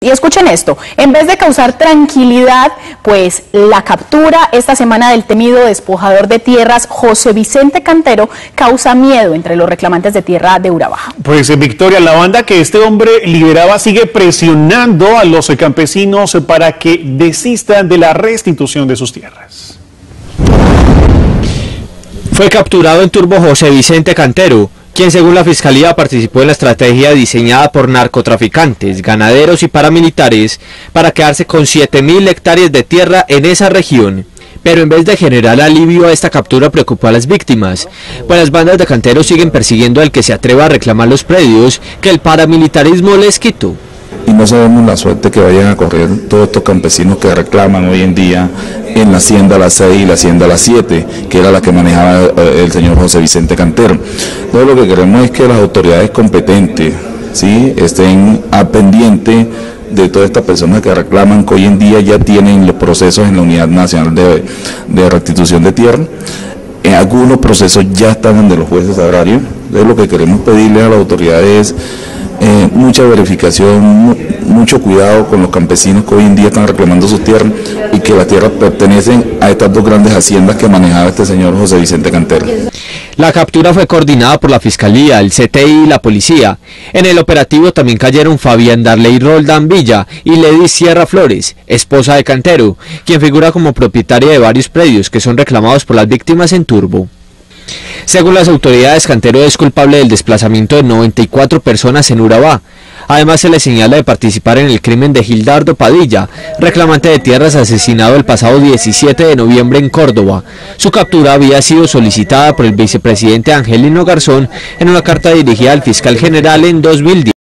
Y escuchen esto, en vez de causar tranquilidad, pues la captura esta semana del temido despojador de tierras José Vicente Cantero causa miedo entre los reclamantes de tierra de Urabá. Pues Victoria, la banda que este hombre lideraba sigue presionando a los campesinos para que desistan de la restitución de sus tierras. Fue capturado en Turbo José Vicente Cantero, quien según la Fiscalía participó en la estrategia diseñada por narcotraficantes, ganaderos y paramilitares para quedarse con 7.000 hectáreas de tierra en esa región. Pero en vez de generar alivio a esta captura preocupó a las víctimas, pues las bandas de Cantero siguen persiguiendo al que se atreva a reclamar los predios que el paramilitarismo les quitó. Y no sabemos la suerte que vayan a correr todos estos campesinos que reclaman hoy en día en la hacienda La 6 y la hacienda La 7, que era la que manejaba el señor José Vicente Cantero. Entonces lo que queremos es que las autoridades competentes, ¿sí?, estén a pendiente de todas estas personas que reclaman, que hoy en día ya tienen los procesos en la Unidad Nacional de Restitución de Tierra. Algunos procesos ya están ante los jueces agrarios. Entonces lo que queremos pedirle a las autoridades es mucha verificación, mucho cuidado con los campesinos que hoy en día están reclamando sus tierras y que las tierras pertenecen a estas dos grandes haciendas que manejaba este señor José Vicente Cantero. La captura fue coordinada por la Fiscalía, el CTI y la Policía. En el operativo también cayeron Fabián Darley Roldán Villa y Lady Sierra Flores, esposa de Cantero, quien figura como propietaria de varios predios que son reclamados por las víctimas en Turbo. Según las autoridades, Cantero es culpable del desplazamiento de 94 personas en Urabá. Además se le señala de participar en el crimen de Gildardo Padilla, reclamante de tierras asesinado el pasado 17 de noviembre en Córdoba. Su captura había sido solicitada por el vicepresidente Angelino Garzón en una carta dirigida al fiscal general en 2010.